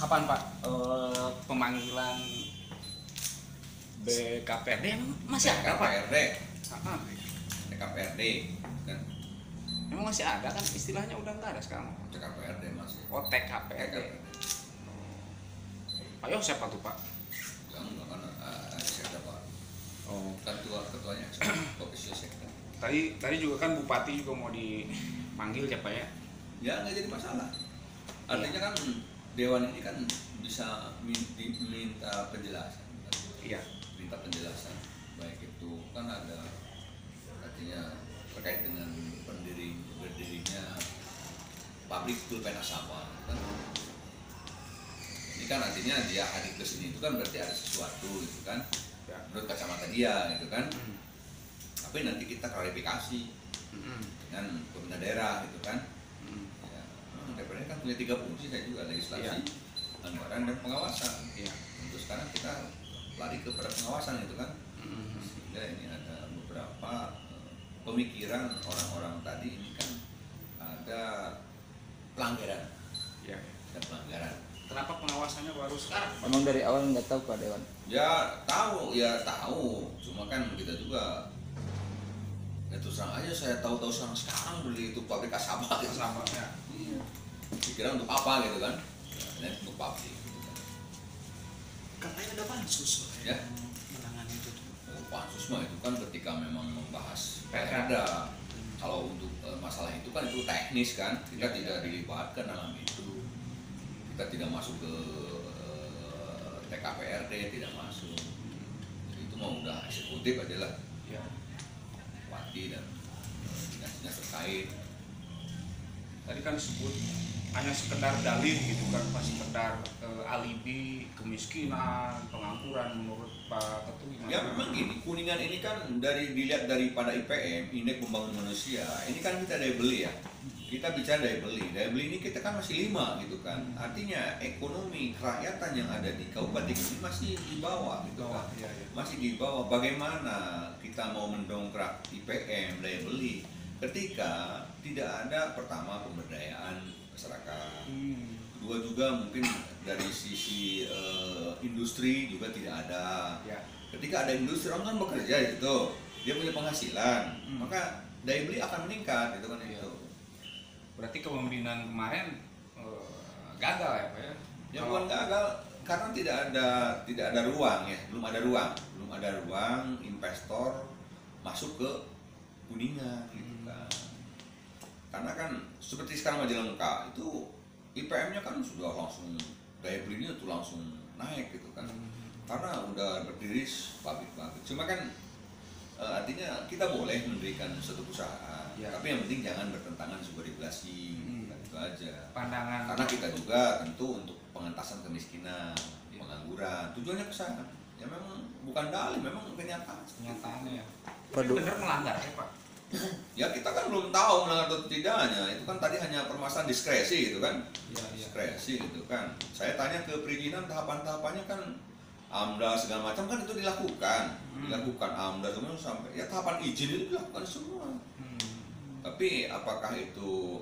Kapan Pak pemanggilan BKPRD masih ada Pak? KPRD, Ah, KPRD kan, emang masih ada kan, istilahnya udah nggak ada sekarang. KPRD masih. Oh, TKPRD. Pak Yo siapa tuh Pak? Enggak kan, siapa Pak? Oh, Kan ketuanya Kopis Yosek kan. tadi juga kan Bupati juga mau dipanggil ya Pak ya? Ya nggak jadi masalah. Artinya kan Dewan ini kan bisa minta penjelasan. Iya. Minta penjelasan, baik itu kan ada artinya terkait dengan berdirinya pabrik pulpen Asaba kan. Ini kan artinya dia hadir ke sini itu kan berarti ada sesuatu gitu kan, Ya. menurut kacamata dia gitu kan. Tapi nanti kita klarifikasi dengan pemerintah daerah gitu kan. Ya, DPR kan punya 3 fungsi, saya juga legislasi, Ya. anggaran dan pengawasan. Iya. Untuk sekarang kita lari kepada pengawasan gitu kan. Sehingga ini ada beberapa pemikiran orang-orang tadi ini kan ada pelanggaran Ya. dan pelanggaran. Kenapa pengawasannya baru sekarang Pak? Emang dari awal nggak tahu Pak Dewan? Ya tahu, cuma kan kita juga ya terus terang aja saya tahu sekarang beli itu pabrik Asaba gitu. Sama ya. Iya. Dikira untuk apa gitu kan? Ya, untuk pabrik. Gitu kan. Katanya ada pansus Pak, Ya. yang menangani itu tuh. Oh, pansus mah itu kan ketika memang membahas Perda. perda. Kalau untuk masalah itu kan itu teknis kan, kita Ya, tidak ya. dilibatkan dalam itu. Kita tidak masuk ke TKPRD, tidak masuk. Jadi itu mah udah eksekutif aja lah, Ya. Bupati dan dinas-dinas terkait. Tadi kan disebut hanya sekedar dalih gitu kan, pas sekedar alibi kemiskinan, pengangguran menurut Pak Ketua gimana? Ya memang gini, Kuningan ini kan dilihat daripada IPM, Indeks Pembangunan Manusia, ini kan kita daya beli ya. Kita bicara daya beli ini kita kan masih 5 gitu kan. Artinya ekonomi kerakyatan yang ada di kabupaten ini masih di bawah gitu kan. Ya, ya. Masih di bawah. Bagaimana kita mau mendongkrak IPM daya beli ketika tidak ada pertama pemberdayaan masyarakat. Kedua juga mungkin dari sisi industri juga tidak ada. Ya. Ketika ada industri, orang kan bekerja gitu, dia punya penghasilan, maka daya beli akan meningkat gitu kan. Iya. Itu Berarti kepemimpinan kemarin gagal ya Pak ya? ya bukan gagal karena tidak ada ruang ya, belum ada ruang investor masuk ke Kuningan gitu kan. Karena kan seperti sekarang Majalengka itu IPM-nya kan sudah langsung, daya belinya tuh langsung naik gitu kan. Karena udah berdiri pabrik-pabrik. Cuma kan artinya kita boleh mendirikan suatu perusahaan, Ya. tapi yang penting jangan bertentangan sebuah regulasi, kan itu aja. Pandangan. Karena kita juga tentu untuk pengentasan kemiskinan, Ya. pengangguran, tujuannya ke sana. Ya memang bukan dalih, memang kenyataan. Kenyataannya ya. Waduh. Bener melanggar ya Pak? Ya kita kan belum tahu melanggar atau tidaknya. Itu kan tadi hanya permasalahan diskresi gitu kan. Iya, iya. Diskresi gitu kan. Saya tanya ke perizinan tahapan-tahapannya kan AMDAL segala macam kan itu dilakukan. Dilakukan AMDAL semua sampai ya tahapan izin itu dilakukan semua. Tapi apakah itu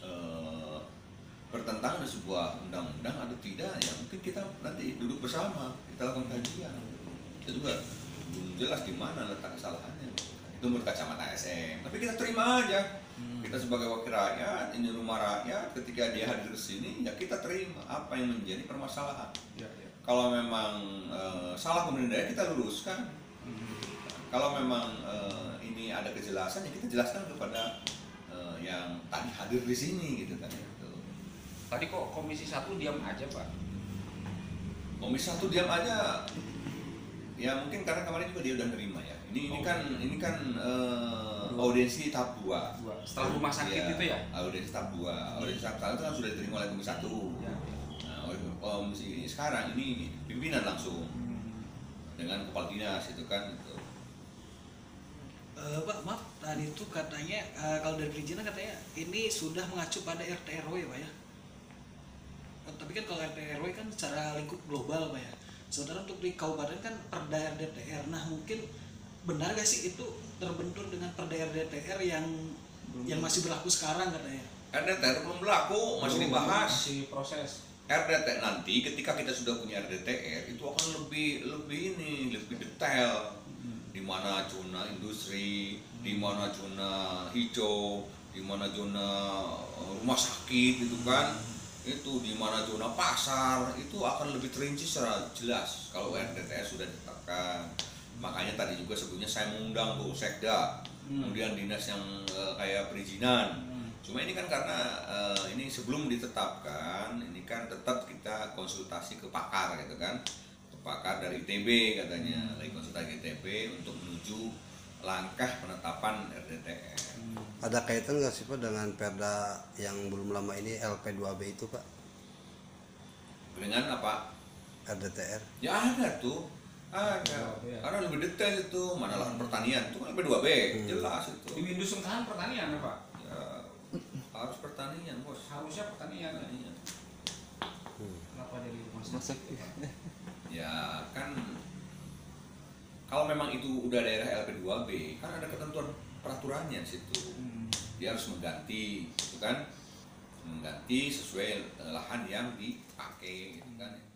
bertentangan dengan sebuah undang-undang atau tidak? Ya mungkin kita nanti duduk bersama, kita lakukan kajian. Itu juga belum jelas di mana letak kesalahannya. Itu menurut kacamata SM. Tapi kita terima aja. Kita sebagai wakil rakyat, ini rumah rakyat, ketika dia hadir ke sini, ya kita terima apa yang menjadi permasalahan. Ya, ya. Kalau memang salah pemerintah daerah kita luruskan. Kalau memang ini ada kejelasan, ya kita jelaskan kepada yang tadi hadir di sini gitu kan. Gitu. Tadi kok Komisi 1 diam aja Pak? Komisi 1 diam aja. Ya mungkin karena kemarin juga dia udah nerima ya. Ini kan audiensi tahap 2. Setelah rumah sakit itu ya? Audiensi tahap 2. Audiensi tahap 1 itu kan sudah diterima oleh Komisi 1. Ya. Nah, komisi ini sekarang ini pimpinan langsung dengan kepala dinas itu kan gitu. Pak, maaf, tadi itu katanya kalau dari perizinan katanya ini sudah mengacu pada RT RW Pak ya. Tapi kan kalau RT RW kan secara lingkup global Pak ya. Saudara untuk di kabupaten kan Perda RDTR. Nah mungkin benar gak sih itu terbentur dengan Perda RDTR yang masih berlaku sekarang katanya? RDTR belum berlaku, masih dibahas. Masih proses. RDT nanti ketika kita sudah punya RDTR itu akan lebih detail, di mana zona industri, di mana zona hijau, di mana zona rumah sakit gitu kan, itu di mana zona pasar, itu akan lebih terinci secara jelas kalau RDTR sudah ditetapkan. Makanya tadi juga sebelumnya saya mengundang tuh Sekda, kemudian dinas yang kayak perizinan. Cuma ini kan karena ini sebelum ditetapkan, ini kan tetap kita konsultasi ke pakar gitu kan, ke pakar dari ITB katanya, lagi konsultasi ITB untuk menuju langkah penetapan RDTR. Ada kaitan nggak sih Pak dengan Perda yang belum lama ini LP2B itu Pak? Dengan apa? RDTR. Ya ada tuh, ada. Karena lebih detail itu, mana lahan pertanian itu kan LP2B, jelas itu. Di industri kan pertanian ya Pak? Ya, harus pertanian bos. Harusnya pertanian. Pertanian. Kenapa jadi rumah sakit? Ya kan kalau memang itu udah daerah LP2B kan ada ketentuan peraturannya di situ. Dia harus mengganti gitu kan, mengganti sesuai lahan yang dipakai gitu kan.